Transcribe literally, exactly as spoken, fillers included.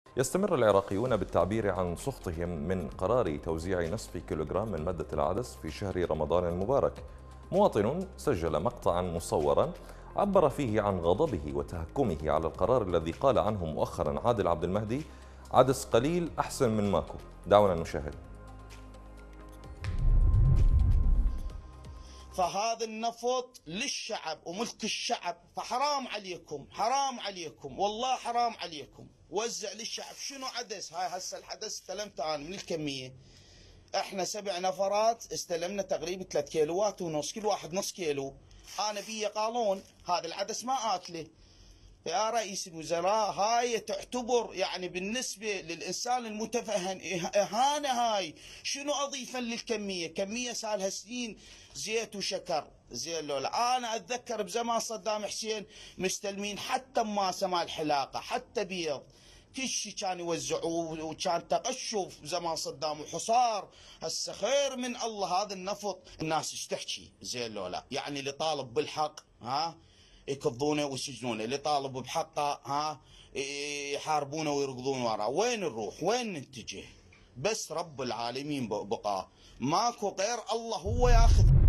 يستمر العراقيون بالتعبير عن سخطهم من قرار توزيع نصف كيلوغرام من مادة العدس في شهر رمضان المبارك. مواطن سجل مقطعا مصورا عبر فيه عن غضبه وتهكمه على القرار الذي قال عنه مؤخرا عادل عبد المهدي: عدس قليل أحسن من ماكو. دعونا نشاهد. فهذا النفط للشعب وملك الشعب، فحرام عليكم، حرام عليكم، والله حرام عليكم. وزع للشعب. شنو عدس؟ هاي هسه الحدث استلمته انا من الكميه. احنا سبع نفرات استلمنا تقريبا ثلاث كيلوات ونص، كل واحد نص كيلو. انا بي قالون هذا العدس ما اكله. يا رئيس الوزراء، هاي تعتبر يعني بالنسبة للإنسان المتفهم إهانة. هاي شنو أضيفا للكمية؟ كمية سالها سنين زيت وشكر. زين لولا أنا أتذكر بزمان صدام حسين مستلمين حتى ماسة مال حلاقة، حتى بيض، كل شيء كان يوزعوه، وكان تقشف زمان صدام وحصار. هسه خير من الله هذا النفط. الناس ايش تحكي؟ زين لولا يعني اللي طالب بالحق ها يكضونه ويسجنونه، اللي طالب بحقه ها يحاربونه ويركضون وراه. وين نروح؟ وين نتجه؟ بس رب العالمين بقى، ماكو غير الله هو ياخذ.